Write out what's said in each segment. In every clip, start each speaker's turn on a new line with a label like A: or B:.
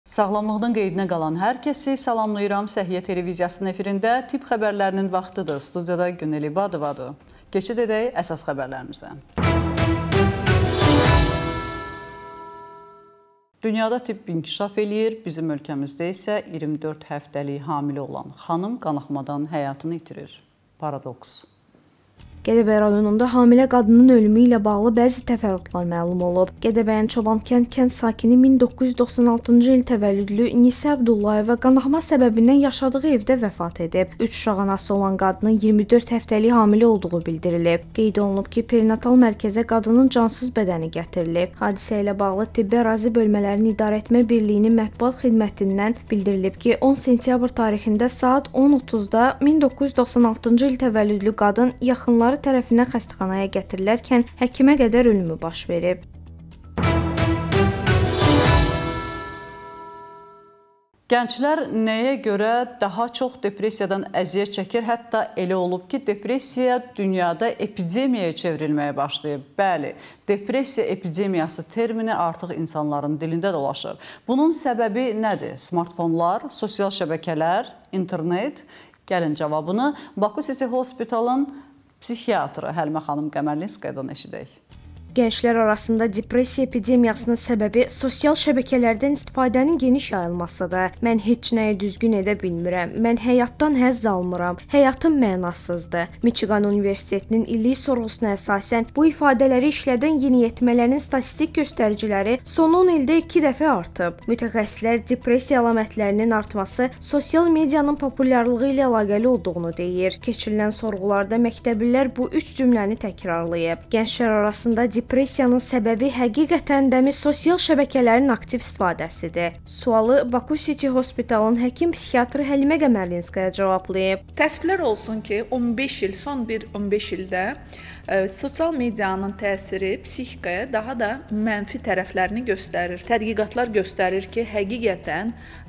A: Sağlamlığının qeydinə qalan hər kəsi salamlayıram. Səhiyyə televiziyasının efirində tibb xəbərlərinin vaxtıdır. Studiyada Günel İbadovadır. Keçid edək əsas xəbərlərimizə. Dünyada tibb inkişaf eləyir. Bizim ölkəmizdə isə 24 həftəlik hamilə olan xanım qanaxmadan həyatını itirir. Paradoks.
B: Gədəbəy rayonunda hamilə qadının ölümü ilə bağlı bəzi təfərrüatlar məlum olub. Gədəbəyin Çobankənd kənd sakini 1996-cı il təvəllüdlü Nisə Abdullayeva qanaxma səbəbindən yaşadığı evdə vəfat edib. 3 uşaq anası olan qadının 24 həftəlik hamilə olduğu bildirilib. Qeyd olunub ki, perinatal mərkəzə qadının cansız bədəni gətirilib. Hadisə ilə bağlı Tibbi Ərazi Bölmələrini İdarə Etmə Birliyinin mətbuat xidmətindən bildirilib ki, 10 sentyabr tarixində saat 10:30-da 1996-cı il təvəllüdlü qadın yaxınları tərəfindən xəstəxanaya gətirilərkən həkimə qədər ölümü baş verib.
A: Gənclər nəyə görə daha çox depressiyadan əziyyət çəkir? Hətta elə olub ki, depressiya dünyada epidemiyaya çevrilməyə başlayıb. Bəli, depressiya epidemiyası termini artıq insanların dilində dolaşır. Bunun səbəbi nədir? Smartfonlar, sosial şəbəkələr, internet? Gəlin cavabını Baku City Hospitalın psixiatrı Həlimə xanım Qəmərlinskayadan eşidək.
B: Gənclər arasında depressiya epidemiyasının səbəbi sosial şəbəkələrdən istifadənin geniş yayılmasıdır. Mən heç nəyi düzgün edə bilmirəm. Mən həyatdan həzz almıram. Həyatım mənasızdır. Michigan Universitetinin illik sorğusuna əsasən bu ifadələri işlədən yeniyetmələrin statistik göstəriciləri son 10 ildə 2 dəfə artıb. Mütəxəssislər depressiya əlamətlərinin artması sosial medianın populyarlığı ilə əlaqəli olduğunu deyir. Keçirilən sorğularda məktəblilər bu 3 cümləni təkrarlayıb. Gənclər arasında depressiyanın səbəbi həqiqətən də sosial şəbəkələrin aktiv istifadəsidir. Sualı Baku City Hospitalın həkim-psixiatrı Həlimə Qəmərlinskaya cavablayıb.
C: Təəssüflər olsun ki, 15 il, son bir 15 ildə sosial medianın təsiri psixikaya daha da mənfi tərəflərini göstərir. Tədqiqatlar göstərir ki, həqiqətən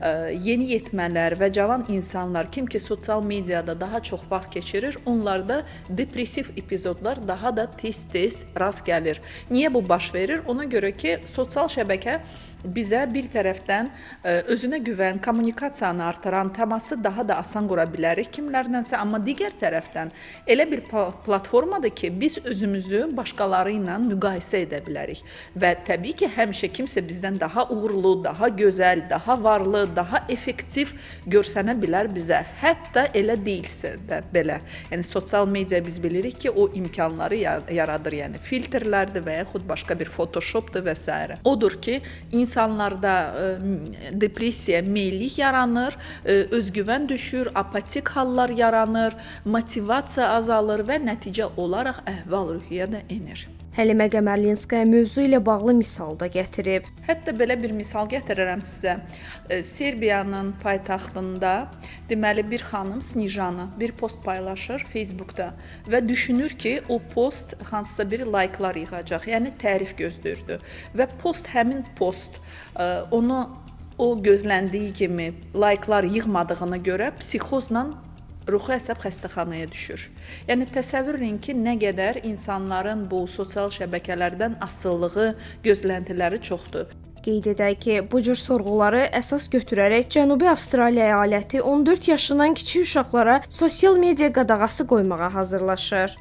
C: yeniyetmələr və cavan insanlar, kim ki sosial mediada daha çox vaxt keçirir, onlarda depressiv epizodlar daha da tez-tez rast gəlir. Niyə bu baş verir? Ona görə ki, sosial şəbəkə bizə bir tərəfdən özünə güvən, kommunikasiyanı artıran, təması daha da asan qura bilərik kimlərlənsə, amma digər tərəfdən elə bir platformadır ki, biz özümüzü başqaları ilə müqayisə edə bilərik və təbii ki, həmişə kimsə bizdən daha uğurlu, daha gözəl, daha varlı, daha effektiv görsənə bilər bizə. Hətta elə deyilsə də belə. Yəni sosial media biz bilirik ki, o imkanları yaradır, yəni filtrlərdir və yaxud başqa bir Photoshopdur və s. Odur ki, İnsanlarda depressiya, meyillik yaranır, özgüvən düşür, apatik hallar yaranır, motivasiya azalır və nəticə olaraq əhval-ruhiyyə də enir.
B: Həlimə Qəmərlinskaya mövzu ilə bağlı misal da gətirib.
C: Hətta belə bir misal gətirirəm sizə. Serbiyanın paytaxtında deməli bir xanım Snijana bir post paylaşır Facebookda və düşünür ki, o post hansısa bir likelar yığacaq, yəni tərif gözləyirdi. Və həmin post onu o gözləndiyi kimi likelar yığmadığına görə psixozla ruhi əsəb xəstəxanaya düşür. Yəni təsəvvür edin ki, nə qədər insanların bu sosial şəbəkələrdən asılılığı, gözləntiləri çoxdur.
B: Qeyd edək ki, bu cür sorğuları əsas götürərək Cənubi Avstraliya əyaləti 14 yaşından kiçik uşaqlara sosial media qadağası qoymağa hazırlaşır.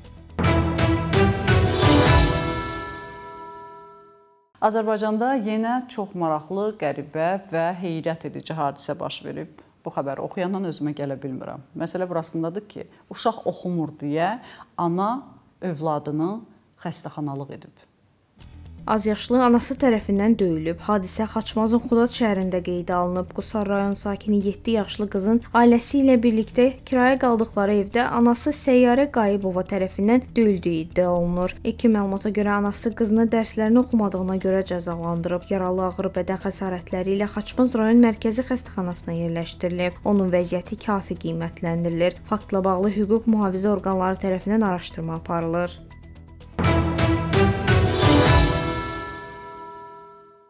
A: Azərbaycanda yenə çox maraqlı, qəribə və heyrət edici hadisə baş verib. Bu xəbəri oxuyandan özümə gələ bilmirəm. Məsələ burasındadır ki, uşaq oxumur deyə ana övladını xəstəxanalıq edib.
B: Azyaşlı anası tərəfindən döyülüb. Hadisə Xaçmazın Xudad şəhərində qeydə alınıb. Qusar rayon sakini 7 yaşlı qızın ailəsi ilə birlikdə kirayə qaldıqları evdə anası Səyyarə Qayıbova tərəfindən döyüldüyü iddia olunur. İlkin məlumata görə anası qızını dərslərini oxumadığına görə cəzalandırıb. Yaralı ağır bədən xəsarətləri ilə Xaçmaz rayon mərkəzi xəstəxanasına yerləşdirilib. Onun vəziyyəti kafi qiymətləndirilir. Faktla bağlı hüquq mühafizə orqanları tərəfindən araşdırma aparılır.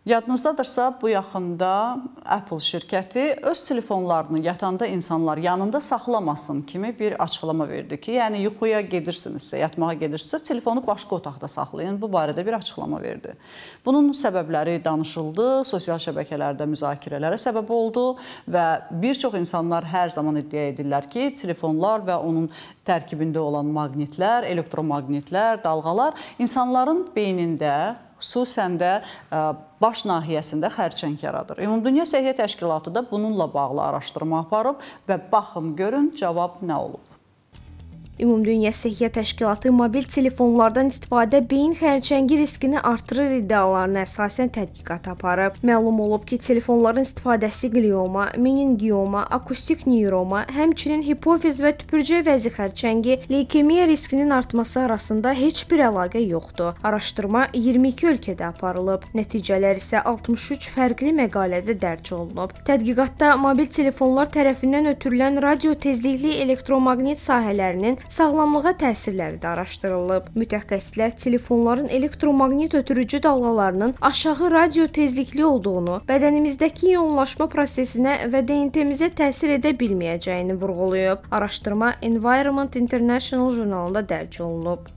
A: Yadınızdadırsa, bu yaxında Apple şirkəti öz telefonlarını yatanda insanlar yanında saxlamasın kimi bir açıqlama verdi ki, yəni yuxuya gedirsinizsə, yatmağa gedirsinizsə, telefonu başqa otaqda saxlayın. Bu barədə bir açıqlama verdi. Bunun səbəbləri danışıldı, sosial şəbəkələrdə müzakirələrə səbəb oldu və bir çox insanlar hər zaman iddia edirlər ki, telefonlar və onun tərkibində olan maqnitlər, elektromaqnitlər, dalğalar insanların beynində, xüsusən də baş nahiyəsində xərçəng yaradır. Ümumdünya Səhiyyə Təşkilatı da bununla bağlı araşdırma aparıb və baxın, görün cavab nə olub.
B: Ümumdünya Səhiyyə Təşkilatı mobil telefonlardan istifadə beyin xərçəngi riskini artırır iddialarına əsasən tədqiqat aparıb. Məlum olub ki, telefonların istifadəsi glioma, meningioma, akustik neyroma, həmçinin hipofiz və tüpürcək vəzi xərçəngi, leykemiya riskinin artması arasında heç bir əlaqə yoxdur. Araşdırma 22 ölkədə aparılıb. Nəticələr isə 63 fərqli məqalədə dərc olunub. Tədqiqatda mobil telefonlar tərəfindən ötürülən radio tezlikli elektromaqnit sahələrinin sağlamlığa təsirləri də araşdırılıb. Mütəxəssislər telefonların elektromaqnit ötürücü dalğalarının aşağı radio tezlikli olduğunu, bədənimizdəki ionlaşma prosesinə və DNT-mizə təsir edə bilməyəcəyini vurğulayıb. Araşdırma Environment International jurnalında dərc olunub.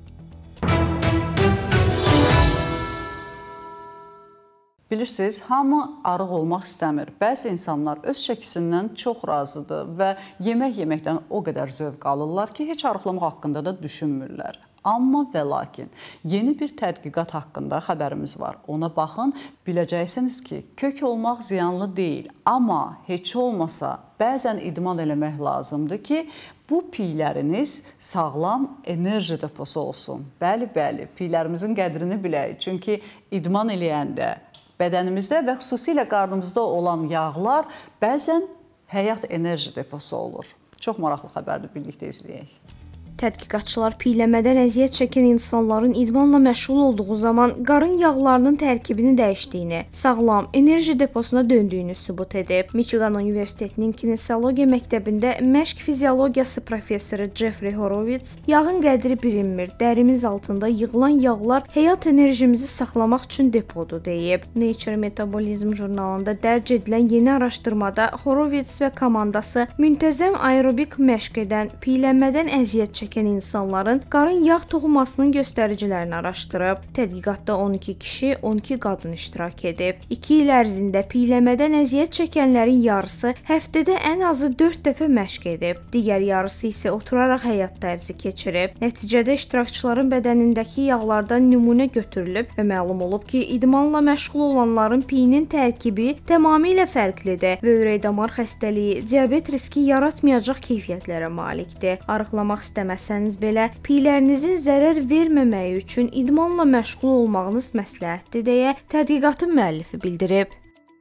A: Bilirsiniz, hamı arıq olmaq istəmir. Bəzi insanlar öz şəkisindən çox razıdır və yemək yeməkdən o qədər zövq alırlar ki, heç arıqlamaq haqqında da düşünmürlər. Amma və lakin, yeni bir tədqiqat haqqında xəbərimiz var. Ona baxın, biləcəksiniz ki, kök olmaq ziyanlı deyil. Amma heç olmasa, bəzən idman eləmək lazımdır ki, bu piyləriniz sağlam enerji deposu olsun. Bəli, piylərimizin qədrini bilək. Çünki idman eləyəndə, bədənimizdə və xüsusilə qarnımızda olan yağlar bəzən həyat enerji deposu olur. Çox maraqlı xəbərdir, birlikdə izləyək.
B: Tədqiqatçılar piyləmədən əziyyət çəkən insanların idmanla məşğul olduğu zaman qarın yağlarının tərkibini dəyişdiyini, sağlam enerji deposuna döndüyünü sübut edib. Michigan Universitetinin kinesiologiya məktəbində məşq fiziologiyası professoru Jeffrey Horowitz, yağın qədri bilinmir, dərimiz altında yığılan yağlar həyat enerjimizi saxlamaq üçün depodur deyib. Nature Metabolism jurnalında dərc edilən yeni araşdırmada Horowitz və komandası müntəzəm aerobik məşq edən, piyləmədən əziyyət çəkən insanların qarın yağ toxumasının göstəricilərini araşdırıb. Tədqiqatda 12 kişi, 12 qadın iştirak edib. 2 il ərzində piyləmədən əziyyət çəkənlərin yarısı həftədə ən azı 4 dəfə məşq edib. Digər yarısı isə oturaraq həyat tərzi keçirib. Nəticədə iştirakçıların bədənindəki yağlardan nümunə götürülüb və məlum olub ki, idmanla məşğul olanların piyinin tərkibi tamamilə fərqlidir və ürək-damar xəstəliyi, diabet riski yaratmayacaq keyfiyyətlərə malikdir. Arıqlamaq istəməsəniz belə, piylərinizin zərər verməməyi üçün idmanla məşğul olmağınız məsləhətdir deyə tədqiqatın müəllifi bildirib.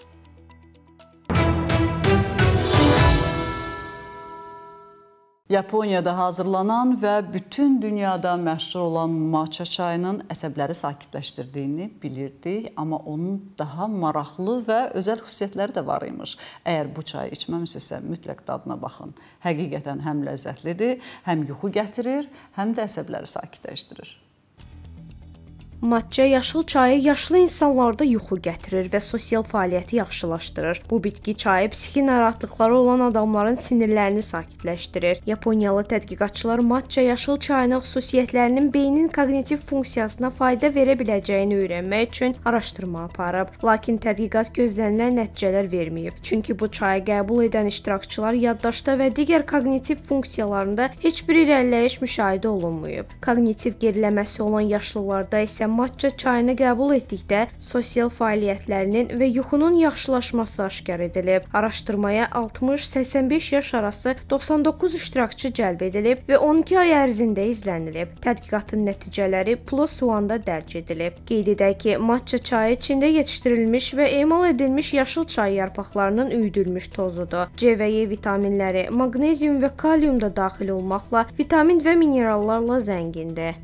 A: Yaponiyada hazırlanan və bütün dünyada məşhur olan matcha çayının əsəbləri sakitləşdirdiyini bilirdik, amma onun daha maraqlı və özəl xüsusiyyətləri də var imiş. Əgər bu çayı içməmisinizsə, mütləq dadına baxın. Həqiqətən həm ləzzətlidir, həm yuxu gətirir, həm də əsəbləri sakitləşdirir.
B: Matcha yaşıl çayı yaşlı insanlarda yuxu gətirir və sosial fəaliyyəti yaxşılaşdırır. Bu bitki çayı psixi narahatlıqları olan adamların sinirlərini sakitləşdirir. Yaponiyalı tədqiqatçılar matcha yaşıl çayının xüsusiyyətlərinin beynin koqnitiv funksiyasına fayda verə biləcəyini öyrənmək üçün araşdırma aparıb. Lakin tədqiqat gözlənilən nəticələr verməyib. Çünki bu çayı qəbul edən iştirakçılar yaddaşda və digər koqnitiv funksiyalarında heç bir irəliləyiş müşahidə olunmayıb. Koqnitiv geriləməsi olan yaşlılarda isə matcha çayını qəbul etdikdə sosial fəaliyyətlərinin və yuxunun yaxşılaşması aşkar edilib. Araşdırmaya 60-85 yaş arası 99 iştirakçı cəlb edilib və 12 ay ərzində izlənilib. Tədqiqatın nəticələri PLOS ONE-da dərc edilib. Qeyd edək ki, matcha çayı Çində yetişdirilmiş və emal edilmiş yaşıl çay yarpaqlarının üyüdülmüş tozudur. C və E vitaminləri, maqnezium və kalium da daxil olmaqla vitamin və minerallarla zəngindir.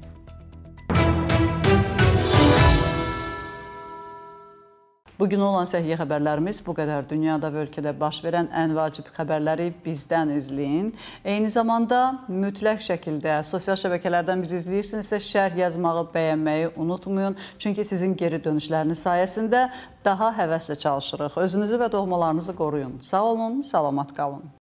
A: Bugün olan səhiyyə xəbərlərimiz bu qədər. Dünyada və ölkədə baş verən ən vacib xəbərləri bizdən izləyin. Eyni zamanda mütləq şəkildə sosial şəbəkələrdən bizi izləyirsinizsə şərh yazmağı, bəyənməyi unutmayın. Çünki sizin geri dönüşləriniz sayəsində daha həvəslə çalışırıq. Özünüzü və doğmalarınızı qoruyun. Sağ olun, salamat qalın.